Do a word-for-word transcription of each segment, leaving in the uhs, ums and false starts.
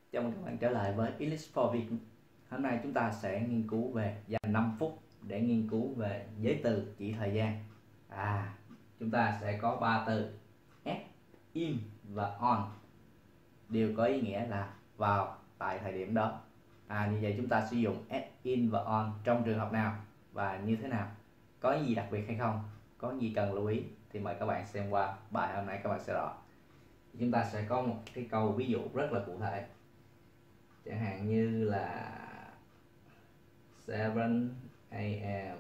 Chào mừng các bạn trở lại với English for Việt. Hôm nay chúng ta sẽ nghiên cứu về dành năm phút để nghiên cứu về giới từ chỉ thời gian. À, chúng ta sẽ có ba từ at, in và on, đều có ý nghĩa là vào tại thời điểm đó. À, như vậy chúng ta sử dụng at, in và on trong trường hợp nào và như thế nào? Có gì đặc biệt hay không? Có gì cần lưu ý? Thì mời các bạn xem qua bài hôm nay các bạn sẽ rõ. Chúng ta sẽ có một cái câu ví dụ rất là cụ thể. Chẳng hạn như là seven a m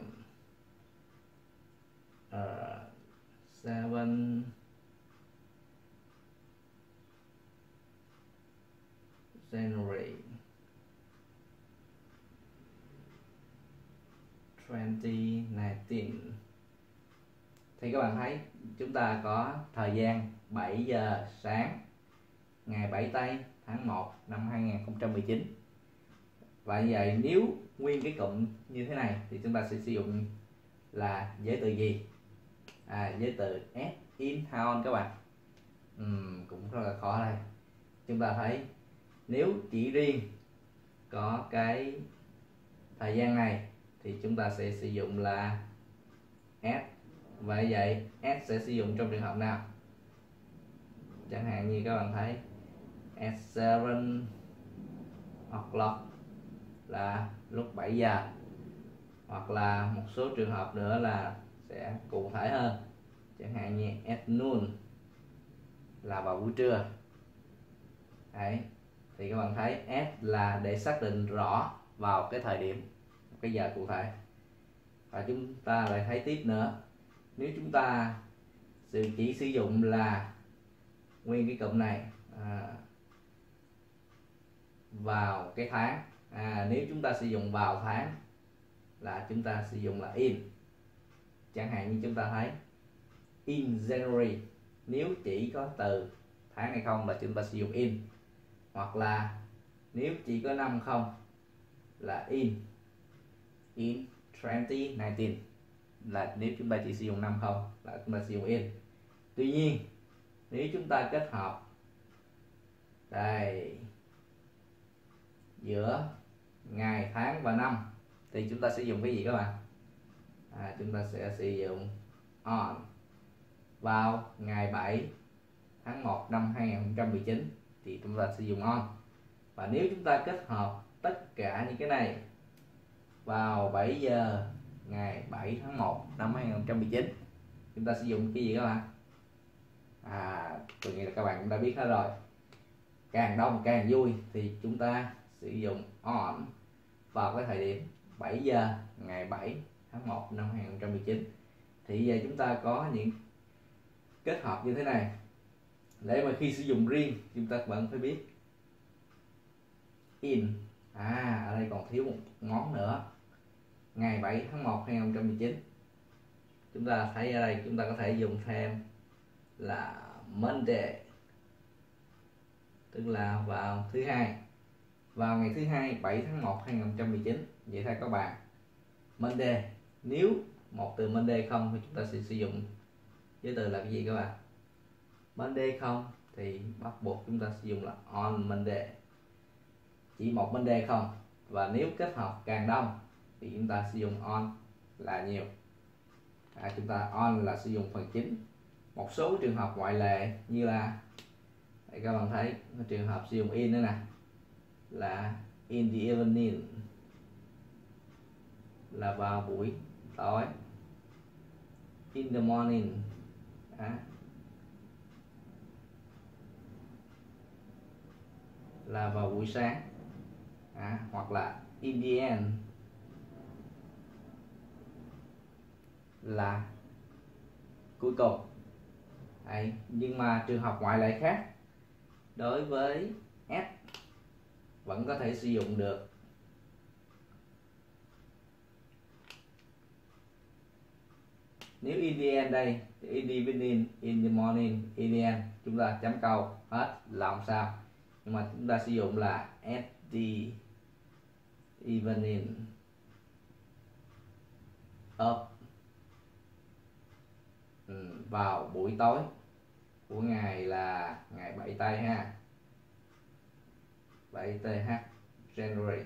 uh, seven January twenty nineteen. Thì các bạn thấy chúng ta có thời gian bảy giờ sáng ngày bảy tây tháng một năm hai nghìn không trăm mười chín. Và như vậy nếu nguyên cái cụm như thế này thì chúng ta sẽ sử dụng là giới từ gì? À, giới từ at, in, hay on các bạn. uhm, Cũng rất là khó đây. Chúng ta thấy nếu chỉ riêng có cái thời gian này thì chúng ta sẽ sử dụng là at. Vậy vậy at sẽ sử dụng trong trường hợp nào? Chẳng hạn như các bạn thấy at seven o'clock là lúc bảy giờ, hoặc là một số trường hợp nữa là sẽ cụ thể hơn, chẳng hạn như at noon là vào buổi trưa. Đấy, thì các bạn thấy at là để xác định rõ vào cái thời điểm, cái giờ cụ thể. Và chúng ta lại thấy tiếp nữa, nếu chúng ta sự chỉ sử dụng là nguyên cái cụm này à, vào cái tháng, à, nếu chúng ta sử dụng vào tháng là chúng ta sử dụng là in. Chẳng hạn như chúng ta thấy in January, nếu chỉ có từ tháng hay không là chúng ta sử dụng in, hoặc là nếu chỉ có năm không là in in twenty nineteen, là nếu chúng ta chỉ sử dụng năm không là chúng ta sử dụng in. Tuy nhiên nếu chúng ta kết hợp đây giữa ngày, tháng và năm thì chúng ta sử dụng cái gì các bạn? À, chúng ta sẽ sử dụng on vào ngày bảy tháng một năm hai nghìn không trăm mười chín thì chúng ta sử dụng on. Và nếu chúng ta kết hợp tất cả những cái này vào bảy giờ ngày bảy tháng một năm hai nghìn không trăm mười chín, chúng ta sử dụng cái gì các bạn? À, tôi nghĩ là các bạn cũng đã biết hết rồi. Càng đông càng vui thì chúng ta sử dụng on vào cái thời điểm bảy giờ ngày bảy tháng một năm hai nghìn không trăm mười chín. Thì giờ chúng ta có những kết hợp như thế này, để mà khi sử dụng riêng chúng ta vẫn phải biết in. À, ở đây còn thiếu một ngón nữa, ngày bảy tháng một hai nghìn không trăm mười chín. Chúng ta thấy ở đây chúng ta có thể dùng thêm là Monday, tức là vào thứ hai, vào ngày thứ hai bảy tháng một hai nghìn không trăm mười chín. Vậy thôi các bạn, Monday, nếu một từ Monday không thì chúng ta sẽ sử dụng giới từ là cái gì các bạn? Monday không thì bắt buộc chúng ta sử dụng là on Monday, chỉ một Monday không. Và nếu kết hợp càng đông thì chúng ta sử dụng on là nhiều. À, chúng ta on là sử dụng phần chính. Một số trường hợp ngoại lệ như là đây, các bạn thấy trường hợp sử dụng in nữa nè, là in the evening là vào buổi tối, in the morning à, là vào buổi sáng, à, hoặc là in the end là cuối cùng. Đấy, nhưng mà trường hợp ngoại lệ khác đối với at vẫn có thể sử dụng được. Nếu in the end đây, in the evening, in the morning, in the end, chúng ta chấm câu hết là không sao. Nhưng mà chúng ta sử dụng là at the evening of, ừ, vào buổi tối của ngày là ngày bảy tây ha. bảy th January.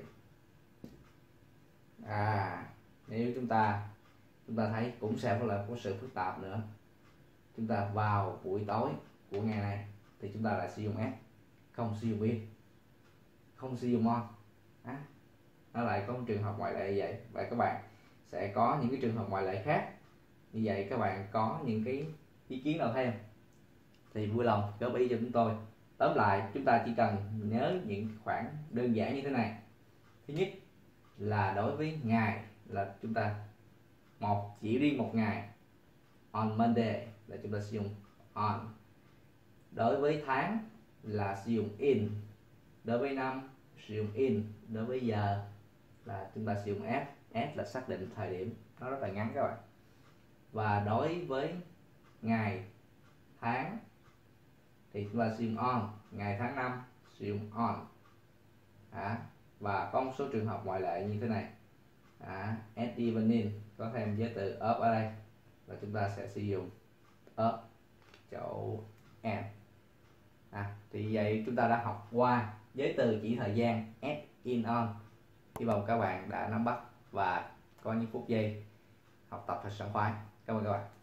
À, nếu chúng ta chúng ta thấy cũng sẽ là có sự phức tạp nữa. Chúng ta vào buổi tối của ngày này thì chúng ta lại sử dụng at, không sử dụng in, không sử dụng on. À, nó lại có một trường hợp ngoại lệ như vậy, và các bạn sẽ có những cái trường hợp ngoại lệ khác. Như vậy các bạn có những cái ý kiến nào thêm thì vui lòng góp ý cho chúng tôi. Tóm lại, chúng ta chỉ cần nhớ những khoản đơn giản như thế này. Thứ nhất là đối với ngày là chúng ta một chỉ riêng một ngày, on Monday là chúng ta sử dụng on. Đối với tháng là sử dụng in. Đối với năm sử dụng in. Đối với giờ là chúng ta sử dụng at. At là xác định thời điểm, nó rất là ngắn các bạn. Và đối với ngày, tháng thì chúng ta sử dụng on. Ngày, tháng, năm sử dụng on. À, và có một số trường hợp ngoại lệ như thế này. À, at evening có thêm giới từ up ở đây, và chúng ta sẽ sử dụng up chỗ and. À, thì vậy chúng ta đã học qua giới từ chỉ thời gian at, in, on. Hy vọng các bạn đã nắm bắt và có những phút giây học tập thật sảng khoái. Cảm ơn các bạn.